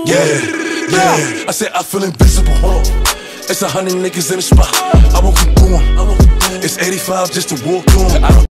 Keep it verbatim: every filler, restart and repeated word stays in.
Yeah, yeah. I said I feel invisible. It's a hundred niggas in the spot. I won't keep going. It's eighty-five just to walk on. I don't